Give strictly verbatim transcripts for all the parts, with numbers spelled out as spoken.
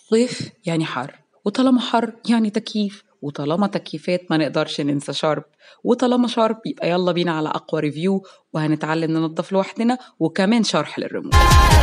صيف يعني حر، وطالما حر يعني تكييف، وطالما تكييفات ما نقدرش ننسى شرب، وطالما شرب يبقى يلا بينا على أقوى ريفيو، وهنتعلم ننظف لوحدنا وكمان شرح للريموت.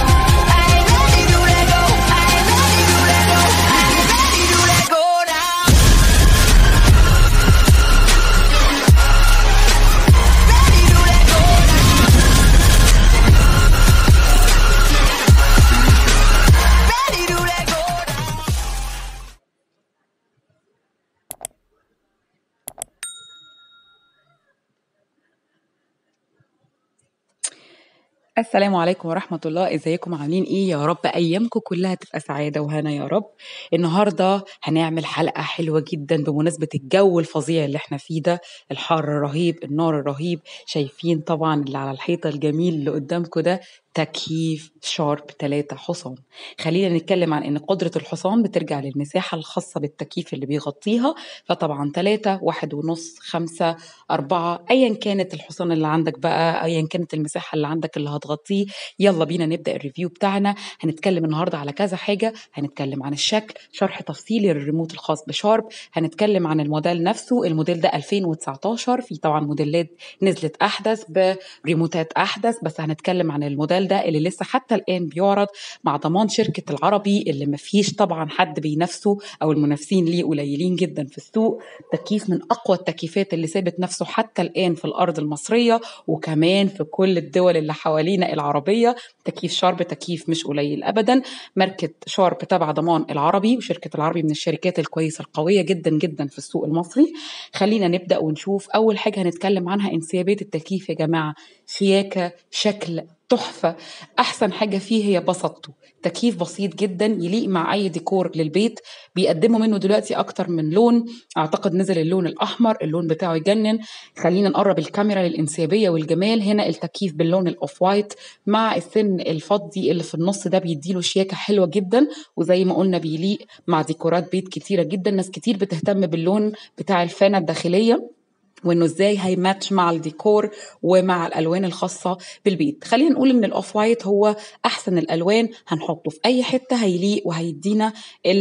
السلام عليكم ورحمة الله، ازيكم عاملين ايه؟ يا رب ايامكم كلها تبقى سعادة وهنا يا رب. النهاردة هنعمل حلقة حلوة جدا بمناسبة الجو الفظيع اللي احنا فيه ده، الحر الرهيب، النار الرهيب. شايفين طبعا اللي على الحيطة الجميل اللي قدامكم ده تكييف شارب ثلاثة حصان. خلينا نتكلم عن ان قدرة الحصان بترجع للمساحة الخاصة بالتكييف اللي بيغطيها، فطبعا ثلاثة، واحد ونص، خمسة، أربعة، أيا كانت الحصان اللي عندك بقى، أيا كانت المساحة اللي عندك اللي هتغطيه. يلا بينا نبدأ الريفيو بتاعنا. هنتكلم النهاردة على كذا حاجة، هنتكلم عن الشكل، شرح تفصيلي للريموت الخاص بشارب، هنتكلم عن الموديل نفسه. الموديل ده ألفين وتسعتاشر، في طبعا موديلات نزلت أحدث بريموتات أحدث، بس هنتكلم عن الموديل ده اللي لسه حتى الآن بيعرض مع ضمان شركة العربي، اللي مفيش طبعا حد بينافسه أو المنافسين ليه قليلين جدا في السوق. تكييف من أقوى التكييفات اللي ثابت نفسه حتى الآن في الأرض المصرية وكمان في كل الدول اللي حوالينا العربية. تكييف شارب تكييف مش قليل أبدا. ماركة شارب تبع ضمان العربي، وشركة العربي من الشركات الكويسة القوية جدا جدا في السوق المصري. خلينا نبدأ ونشوف. أول حاجة هنتكلم عنها انسيابية التكييف يا جماعة، شياكة، شكل تحفة. أحسن حاجة فيه هي بساطته، تكييف بسيط جدا يليق مع أي ديكور للبيت. بيقدموا منه دلوقتي أكتر من لون، أعتقد نزل اللون الأحمر، اللون بتاعه يجنن. خلينا نقرب الكاميرا للإنسيابية والجمال. هنا التكييف باللون الأوف وايت مع السن الفضي اللي في النص ده بيديله شياكة حلوة جدا، وزي ما قلنا بيليق مع ديكورات بيت كتيرة جدا. ناس كتير بتهتم باللون بتاع الفانة الداخلية وانه ازاي هيماتش مع الديكور ومع الالوان الخاصه بالبيت. خلينا نقول ان الاوف وايت هو احسن الالوان، هنحطه في اي حته هيليق وهيدينا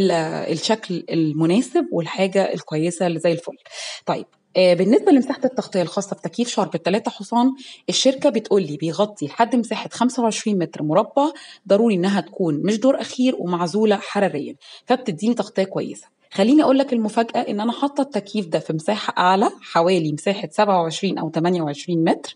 الشكل المناسب والحاجه الكويسه اللي زي الفل. طيب بالنسبة لمساحة التغطية الخاصة بتكييف شارب الثلاثة حصان، الشركة بتقول لي بيغطي لحد مساحة خمسة وعشرين متر مربع. ضروري انها تكون مش دور اخير ومعزولة حراريا، فبتديني تغطية كويسة. خليني اقول لك المفاجأة ان انا حاطة التكييف ده في مساحة اعلى، حوالي مساحة سبعة وعشرين او ثمانية وعشرين متر،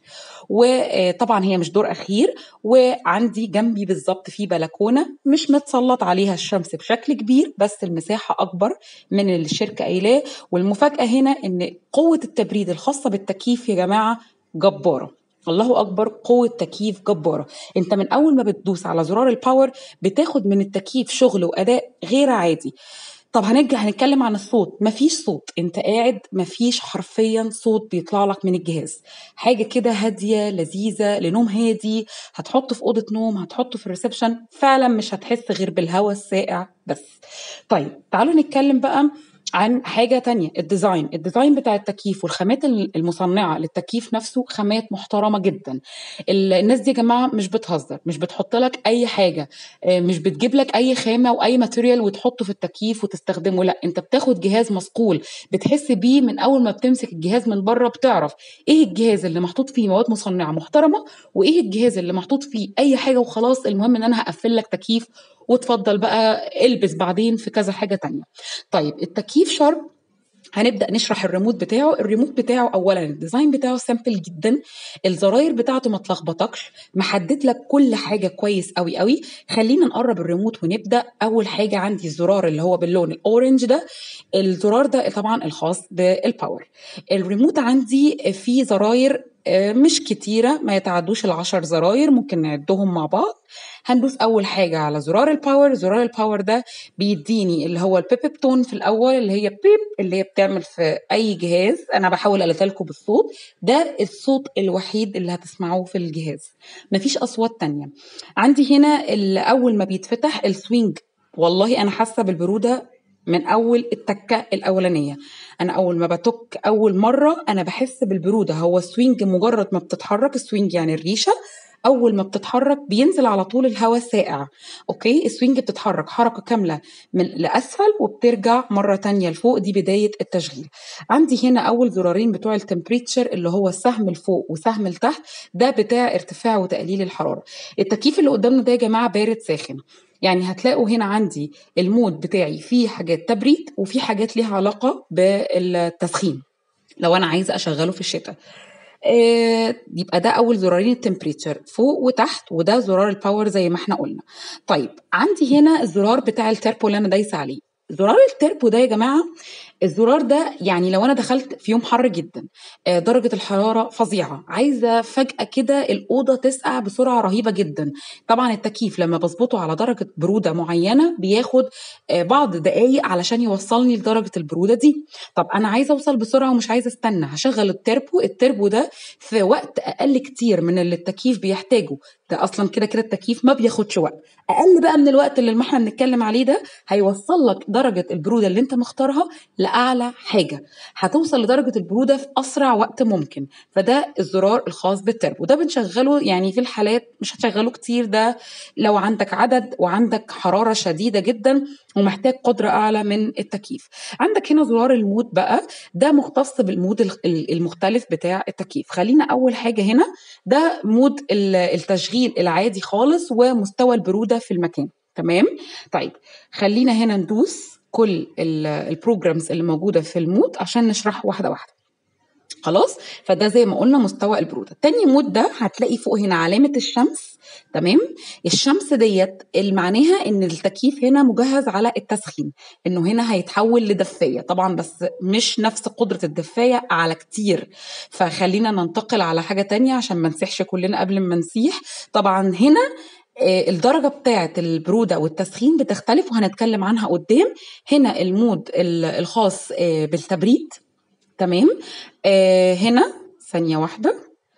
وطبعا هي مش دور اخير. وعندي جنبي بالظبط في بلكونة مش متسلط عليها الشمس بشكل كبير، بس المساحة اكبر من اللي الشركة قايلاه. والمفاجأة هنا ان قوة التبريد الخاصة بالتكييف يا جماعة جبارة. الله أكبر، قوة تكييف جبارة. انت من أول ما بتدوس على زرار الباور بتاخد من التكييف شغل وأداء غير عادي. طب هنرجع هنتكلم عن الصوت. مفيش صوت، انت قاعد مفيش حرفيا صوت بيطلع لك من الجهاز. حاجة كده هادية لذيذة لنوم هادي، هتحطه في أوضة نوم، هتحطه في الريسبشن، فعلا مش هتحس غير بالهواء الساقع بس. طيب تعالوا نتكلم بقى عن حاجة تانية، الديزاين. الديزاين بتاع التكييف والخامات المصنعة للتكييف نفسه خامات محترمة جدا. الناس دي يا جماعة مش بتهزر، مش بتحط لك أي حاجة، مش بتجيب لك أي خامة وأي ماتيريال وتحطه في التكييف وتستخدمه. لا، أنت بتاخد جهاز مصقول بتحس بيه من أول ما بتمسك الجهاز من بره، بتعرف إيه الجهاز اللي محطوط فيه مواد مصنعة محترمة وإيه الجهاز اللي محطوط فيه أي حاجة وخلاص. المهم إن أنا هقفل لك تكييف وتفضل بقى البس بعدين في كذا حاجة تانية. طيب التكييف شارب، هنبدأ نشرح الريموت بتاعه. الريموت بتاعه أولا الديزاين بتاعه سامبل جدا، الزراير بتاعته ما تلخبطكش، محدد لك كل حاجة كويس قوي قوي. خلينا نقرب الريموت ونبدأ. أول حاجة عندي الزرار اللي هو باللون الأورنج ده، الزرار ده طبعا الخاص بالباور. الريموت عندي فيه زراير مش كتيرة، ما يتعدوش العشر زراير، ممكن نعدهم مع بعض. هندوس أول حاجة على زرار الباور. زرار الباور ده بيديني اللي هو البيب تون في الأول، اللي هي بيب اللي هي بتعمل في أي جهاز. أنا بحاول ألتها لكم بالصوت، ده الصوت الوحيد اللي هتسمعوه في الجهاز، مفيش أصوات تانية. عندي هنا أول ما بيتفتح السوينج، والله أنا حاسة بالبرودة من أول التكة الأولانية. أنا أول ما بتك أول مرة أنا بحس بالبرودة. هو السوينج مجرد ما بتتحرك، السوينج يعني الريشة، اول ما بتتحرك بينزل على طول الهواء الساقع. اوكي، السوينج بتتحرك حركه كامله من لاسفل وبترجع مره تانية لفوق، دي بدايه التشغيل. عندي هنا اول زرارين بتوع التمبريتشر اللي هو السهم لفوق وسهم لتحت، ده بتاع ارتفاع وتقليل الحراره. التكييف اللي قدامنا ده يا جماعه بارد ساخن، يعني هتلاقوا هنا عندي المود بتاعي فيه حاجات تبريد وفي حاجات ليها علاقه بالتسخين لو انا عايزه اشغله في الشتاء. آه، يبقى ده اول زرارين التمبريتشر فوق وتحت، وده زرار الباور زي ما احنا قلنا. طيب عندي هنا الزرار بتاع التربو اللي انا دايسه عليه. زرار التربو ده يا جماعه، الزرار ده يعني لو انا دخلت في يوم حر جدا، آه، درجه الحراره فظيعه، عايزه فجاه كده الاوضه تسقع بسرعه رهيبه جدا. طبعا التكييف لما بظبطه على درجه بروده معينه بياخد آه، بعض دقائق علشان يوصلني لدرجه البروده دي. طب انا عايزه اوصل بسرعه ومش عايزه استنى، هشغل التربو. التربو ده في وقت اقل كتير من اللي التكييف بيحتاجه، ده اصلا كده كده التكييف ما بياخدش وقت اقل بقى من الوقت اللي احنا بنتكلم عليه ده، هيوصل لك درجه البروده اللي انت مختارها لاعلى حاجه، هتوصل لدرجه البروده في اسرع وقت ممكن. فده الزرار الخاص بالتربو، ده بنشغله يعني في الحالات مش هتشغله كتير، ده لو عندك عدد وعندك حراره شديده جدا ومحتاج قدره اعلى من التكييف. عندك هنا زرار المود بقى، ده مختص بالمود المختلف بتاع التكييف. خلينا اول حاجه هنا، ده مود التشغيل العادي خالص ومستوى البروده في المكان. تمام. طيب خلينا هنا ندوس كل البروجرامز اللي موجوده في المود عشان نشرح واحده واحده. خلاص، فده زي ما قلنا مستوى البروده. تاني مود ده هتلاقي فوق هنا علامه الشمس. تمام. الشمس ديت معناها ان التكييف هنا مجهز على التسخين، انه هنا هيتحول لدفايه طبعا، بس مش نفس قدره الدفايه على كتير. فخلينا ننتقل على حاجه تانية عشان ما نسيحش كلنا قبل ما نسيح. طبعا هنا الدرجة بتاعة البرودة والتسخين بتختلف وهنتكلم عنها قدام. هنا المود الخاص بالتبريد. تمام. آه هنا ثانية واحدة.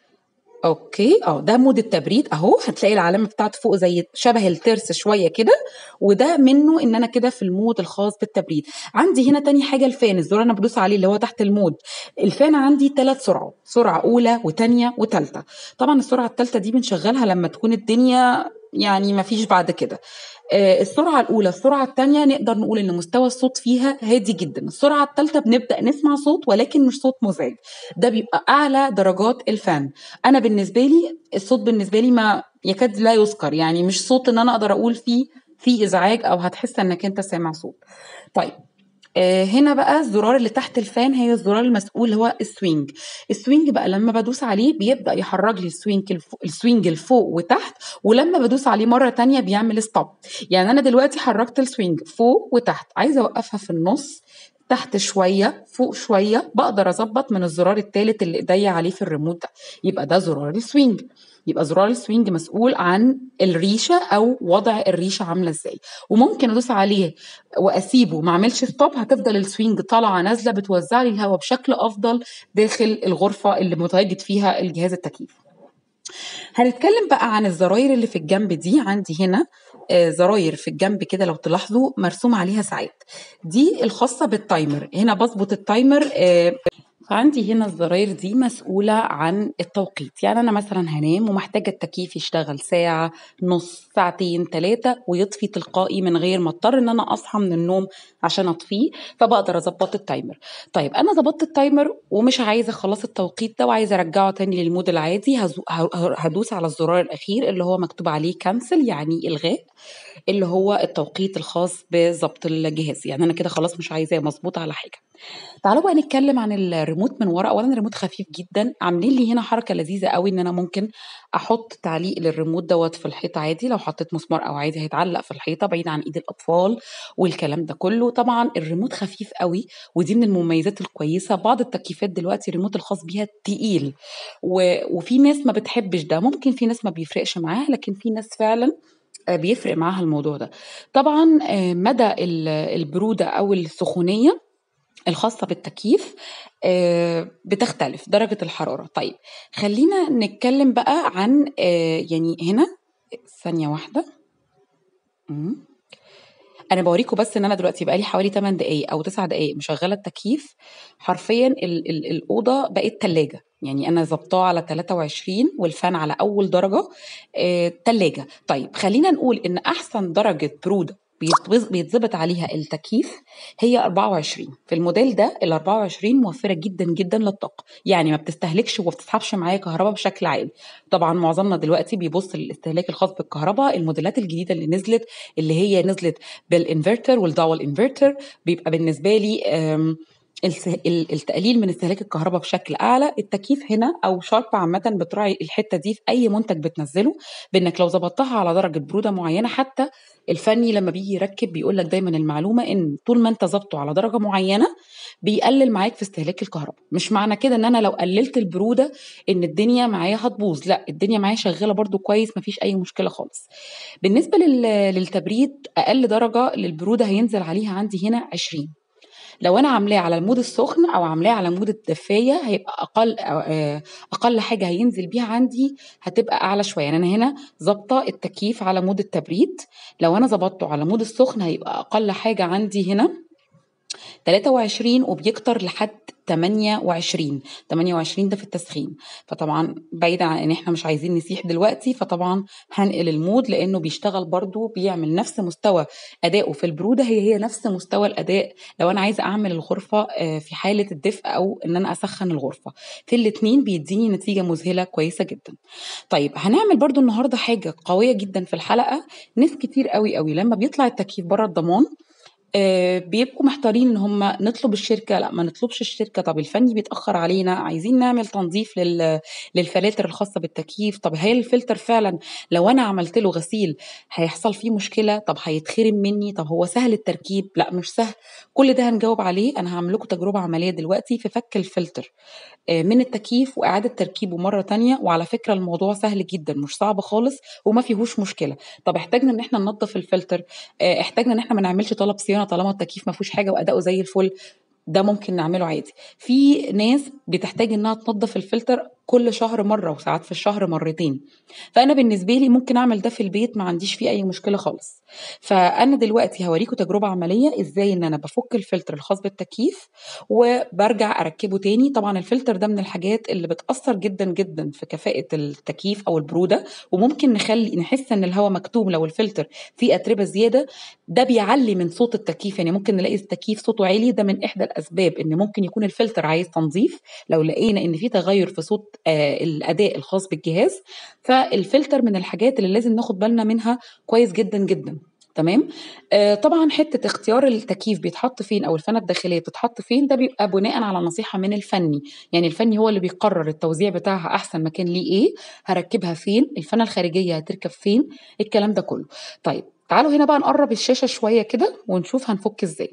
اوكي، اه ده مود التبريد اهو، هتلاقي العلامه بتاعته فوق زي شبه الترس شويه كده، وده منه ان انا كده في المود الخاص بالتبريد. عندي هنا تاني حاجه الفان، الزرار انا بدوس عليه اللي هو تحت المود. الفان عندي ثلاث سرعات، سرعه اولى وثانيه وثالثه. طبعا السرعه الثالثه دي بنشغلها لما تكون الدنيا يعني ما فيش بعد كده. آه السرعه الاولى السرعه الثانيه نقدر نقول ان مستوى الصوت فيها هادي جدا. السرعه الثالثه بنبدا نسمع صوت ولكن مش صوت مزعج، ده بيبقى اعلى درجات الفان. انا بالنسبه لي الصوت بالنسبه لي ما يكاد لا يذكر، يعني مش صوت ان انا اقدر اقول فيه في ازعاج او هتحس انك انت سامع صوت. طيب آه هنا بقى الزرار اللي تحت الفان هي الزرار المسؤول هو السوينج. السوينج بقى لما بدوس عليه بيبدا يحرك لي السوينج الفوق السوينج الفوق وتحت، ولما بدوس عليه مره تانية بيعمل ستوب. يعني انا دلوقتي حركت السوينج فوق وتحت، عايزه اوقفها في النص، تحت شويه فوق شويه، بقدر اظبط من الزرار الثالث اللي ايديا عليه في الريموت ده، يبقى ده زرار السوينج. يبقى زرار السوينج مسؤول عن الريشه او وضع الريشه عامله ازاي، وممكن ادوس عليه واسيبه ما اعملش ستوب، هتفضل السوينج طالعه نازله بتوزع لي الهواء بشكل افضل داخل الغرفه اللي متواجد فيها الجهاز التكييف. هنتكلم بقى عن الزراير اللي في الجنب دي. عندي هنا آه زراير في الجنب كده لو تلاحظوا مرسوم عليها ساعات، دي الخاصه بالتايمر. هنا بظبط التايمر. آه فعندي هنا الزراير دي مسؤولة عن التوقيت، يعني أنا مثلا هنام ومحتاجة التكييف يشتغل ساعة، نص، ساعتين، ثلاثة، ويطفي تلقائي من غير ما اضطر إن أنا أصحى من النوم عشان أطفيه، فبقدر أظبط التايمر. طيب أنا ظبطت التايمر ومش عايزة خلاص التوقيت ده وعايزة أرجعه تاني للمود العادي، هدوس على الزرار الأخير اللي هو مكتوب عليه كانسل يعني إلغاء، اللي هو التوقيت الخاص بظبط الجهاز. يعني أنا كده خلاص مش عايزاه مظبوط على حاجة. تعالوا بقى نتكلم عن الريموت من ورا. اولا الريموت خفيف جدا، عاملين لي هنا حركه لذيذه قوي ان انا ممكن احط تعليق للريموت دوت في الحيطه عادي، لو حطيت مسمار او عادي هيتعلق في الحيطه بعيد عن ايد الاطفال والكلام ده كله. طبعا الريموت خفيف قوي ودي من المميزات الكويسه. بعض التكييفات دلوقتي الريموت الخاص بيها تقيل و... وفي ناس ما بتحبش ده، ممكن في ناس ما بيفرقش معاها، لكن في ناس فعلا بيفرق معاها الموضوع ده. طبعا مدى البروده او السخونيه الخاصة بالتكييف بتختلف درجة الحرارة. طيب خلينا نتكلم بقى عن يعني هنا ثانية واحدة. انا بوريكم بس ان انا دلوقتي بقالي حوالي تمن دقايق او تسع دقايق مشغله التكييف. حرفيا ال ال الاوضه بقت تلاجة، يعني انا ظبطاه على تلاتة وعشرين والفان على اول درجه. آه تلاجة. طيب خلينا نقول ان احسن درجه بروده بيتوز- بيتظبط عليها التكييف هي اربعة وعشرين. في الموديل ده ال اربعة وعشرين موفره جدا جدا للطاقه، يعني ما بتستهلكش وما بتسحبش معايا كهرباء بشكل عالي. طبعا معظمنا دلوقتي بيبص للاستهلاك الخاص بالكهرباء. الموديلات الجديده اللي نزلت، اللي هي نزلت بالانفرتر والداول انفرتر، بيبقى بالنسبه لي آم، الس- ال- التقليل من استهلاك الكهرباء بشكل اعلى. التكييف هنا او شارب عامه بتراعي الحته دي في اي منتج بتنزله، بانك لو ظبطتها على درجه بروده معينه. حتى الفني لما بيجي يركب بيقول لك دايما المعلومه ان طول ما انت ظبطه على درجه معينه بيقلل معاك في استهلاك الكهرباء. مش معنى كده ان انا لو قللت البروده ان الدنيا معايا هتبوظ، لا، الدنيا معايا شغاله برضو كويس، مفيش اي مشكله خالص. بالنسبة لل- للتبريد، أقل درجة للبرودة هينزل عليها عندي هنا عشرين. لو أنا عاملاه على المود السخن أو عاملاه على مود الدفاية هيبقى أقل. آه، أقل حاجة هينزل بيها عندي هتبقى أعلى شوية. يعني أنا هنا ظابطة التكييف على مود التبريد، لو أنا ظبطته على مود السخن هيبقى أقل حاجة عندي هنا تلاتة وعشرين وبيكتر لحد تمانية وعشرين. تمانية وعشرين ده في التسخين. فطبعا بعيدا عن ان احنا مش عايزين نسيح دلوقتي، فطبعا هنقل المود لانه بيشتغل برضو، بيعمل نفس مستوى ادائه في البروده، هي هي نفس مستوى الاداء لو انا عايزه اعمل الغرفه آه، في حاله الدفء او ان انا اسخن الغرفه. في الاتنين بيديني نتيجه مذهله كويسه جدا. طيب هنعمل برضو النهارده حاجه قويه جدا في الحلقه. ناس كتير قوي قوي لما بيطلع التكييف بره الضمان آه، بيبقوا محتارين ان هم نطلب الشركه، لا ما نطلبش الشركه، طب الفني بيتاخر علينا، عايزين نعمل تنظيف لل... للفلاتر الخاصه بالتكييف. طب هل الفلتر فعلا لو انا عملت له غسيل هيحصل فيه مشكله؟ طب هيتخرم مني؟ طب هو سهل التركيب؟ لا مش سهل. كل ده هنجاوب عليه. انا هعمل لكم تجربه عمليه دلوقتي في فك الفلتر آه، من التكييف واعاده تركيبه مره تانية. وعلى فكره الموضوع سهل جدا، مش صعب خالص وما فيهوش مشكله. طب احتاجنا ان احنا ننظف الفلتر، آه، احتاجنا ان احنا ما نعملش طلب صيانه طالما التكييف ما فيهوش حاجه واداؤه زي الفل، ده ممكن نعمله عادي. في ناس بتحتاج انها تنظف الفلتر كل شهر مره وساعات في الشهر مرتين. فانا بالنسبه لي ممكن اعمل ده في البيت، ما عنديش فيه اي مشكله خالص. فانا دلوقتي هوريكم تجربه عمليه ازاي ان انا بفك الفلتر الخاص بالتكييف وبرجع اركبه تاني. طبعا الفلتر ده من الحاجات اللي بتاثر جدا جدا في كفاءه التكييف او البروده، وممكن نخلي نحس ان الهواء مكتوم لو الفلتر فيه اتربه زياده. ده بيعلي من صوت التكييف، يعني ممكن نلاقي التكييف صوته عالي، ده من احدى الاسباب ان ممكن يكون الفلتر عايز تنظيف. لو لقينا ان في تغير في صوت آه الاداء الخاص بالجهاز، فالفلتر من الحاجات اللي لازم ناخد بالنا منها كويس جدا جدا. تمام. آه طبعا حته اختيار التكييف بيتحط فين او الفانه الداخليه بتتحط فين، ده بيبقى بناء على نصيحه من الفني. يعني الفني هو اللي بيقرر التوزيع بتاعها، احسن مكان ليه ايه، هركبها فين، الفانه الخارجيه هتركب فين، الكلام ده كله. طيب تعالوا هنا بقى نقرب الشاشة شوية كده ونشوف هنفك ازاي.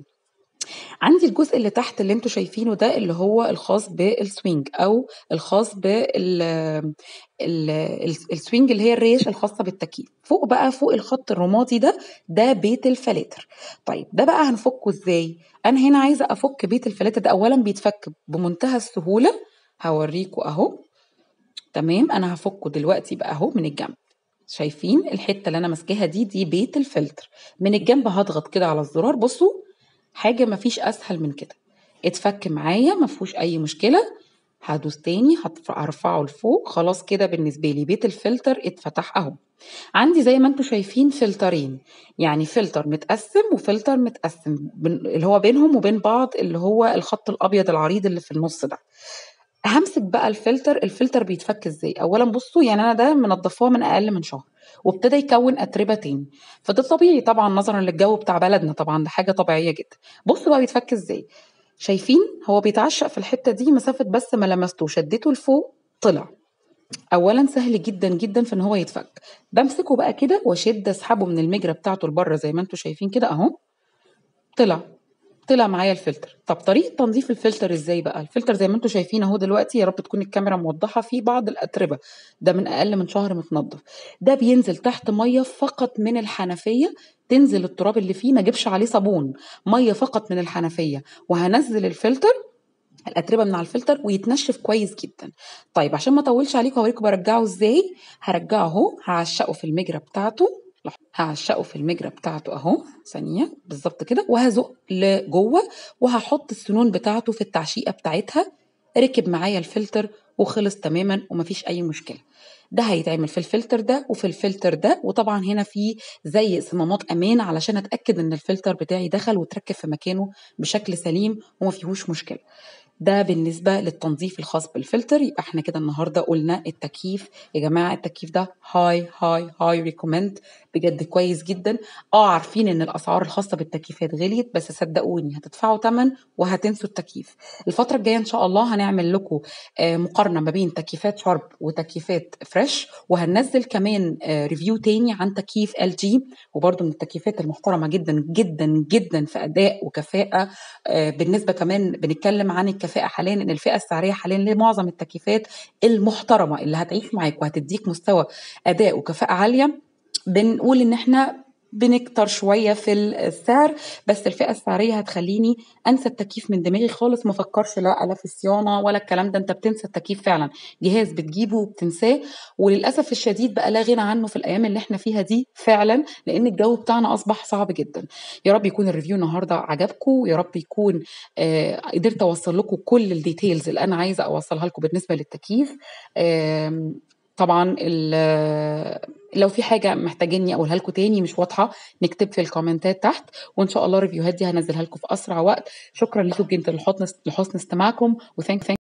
عندي الجزء اللي تحت اللي انتوا شايفينه ده اللي هو الخاص بالسوينج او الخاص بال ال- ال- السوينج اللي هي الريش الخاصة بالتكييف. فوق بقى فوق الخط الرمادي ده، ده بيت الفلاتر. طيب ده بقى هنفكه ازاي؟ انا هنا عايزة افك بيت الفلاتر ده. اولا بيتفك بمنتهى السهولة، هوريكوا اهو. تمام، انا هفكه دلوقتي بقى اهو من الجنب. شايفين الحته اللي انا ماسكاها دي دي بيت الفلتر. من الجنب هضغط كده على الزرار، بصوا حاجه مفيش اسهل من كده. اتفك معايا مفيهوش اي مشكله. هدوس تاني هرفعه لفوق. خلاص كده بالنسبه لي بيت الفلتر اتفتح اهو. عندي زي ما انتم شايفين فلترين، يعني فلتر متقسم وفلتر متقسم بين- اللي هو بينهم وبين بعض اللي هو الخط الابيض العريض اللي في النص ده. همسك بقى الفلتر. الفلتر بيتفك ازاي؟ اولا بصوا، يعني انا ده منضفاه من اقل من شهر وابتدى يكون اتربه تاني، فده طبيعي طبعا نظرا للجو بتاع بلدنا، طبعا ده حاجه طبيعيه جدا. بصوا بقى بيتفك ازاي. شايفين هو بيتعشق في الحته دي، مسافه بس ما لمسته شدته لفوق طلع. اولا سهل جدا جدا في ان هو يتفك. بمسكه بقى كده واشد اسحبه من المجرى بتاعته لبره زي ما انتم شايفين كده اهو. طلع. طلع معايا الفلتر. طب طريقه تنظيف الفلتر ازاي بقى؟ الفلتر زي ما انتم شايفين اهو دلوقتي، يا رب تكون الكاميرا موضحه فيه بعض الاتربه، ده من اقل من شهر متنضف. ده بينزل تحت ميه فقط من الحنفيه، تنزل التراب اللي فيه، ما اجيبش عليه صابون، ميه فقط من الحنفيه، وهنزل الفلتر الاتربه من على الفلتر ويتنشف كويس جدا. طيب عشان ما اطولش عليكم هوريكم برجعه ازاي. هرجعه اهو، هعشقه في المجرى بتاعته هعشقه في المجرى بتاعته اهو، ثانيه بالظبط كده، وهزق لجوه وهحط السنون بتاعته في التعشيقه بتاعتها. ركب معايا الفلتر وخلص تماما ومفيش اي مشكله. ده هيتعمل في الفلتر ده وفي الفلتر ده، وطبعا هنا في زي صمامات امان علشان اتاكد ان الفلتر بتاعي دخل وتركب في مكانه بشكل سليم وما فيهوش مشكله. ده بالنسبة للتنظيف الخاص بالفلتر. يبقى احنا كده النهاردة قلنا التكييف يا جماعة، التكييف ده هاي هاي هاي ريكومند، بجد كويس جدا. اه عارفين ان الاسعار الخاصة بالتكييفات غليت، بس صدقوني هتدفعوا تمن وهتنسوا التكييف. الفترة الجاية ان شاء الله هنعمل لكم آه مقارنة ما بين تكييفات شارب وتكييفات فريش، وهننزل كمان آه ريفيو تاني عن تكييف ال جي، وبرده من التكييفات المحترمة جدا جدا جدا في اداء وكفاءة. آه بالنسبة كمان بنتكلم عن الكفاءة حاليا، ان الفئة السعرية حاليا لمعظم التكييفات المحترمة اللي هتعيش معاك وهتديك مستوى اداء وكفاءة عالية، بنقول ان احنا بنكتر شوية في السعر، بس الفئة السعرية هتخليني انسى التكييف من دماغي خالص، ما فكرش لا لا في صيانة ولا الكلام ده. انت بتنسى التكييف فعلا، جهاز بتجيبه وبتنساه، وللأسف الشديد بقى لا غنى عنه في الأيام اللي احنا فيها دي فعلا، لأن الجو بتاعنا أصبح صعب جدا. يا رب يكون الريفيو النهاردة عجبكم، يا رب يكون آه قدرت أوصل لكم كل الديتيلز اللي أنا عايزة أوصلها لكم بالنسبة للتكييف. آه طبعا لو في حاجة محتاجيني أقولها لكم تاني مش واضحة، نكتب في الكومنتات تحت، وإن شاء الله الريفيوهات دي هنزلها لكم في أسرع وقت. شكرا لكم جدا لحسن لحسن استماعكم، وثانك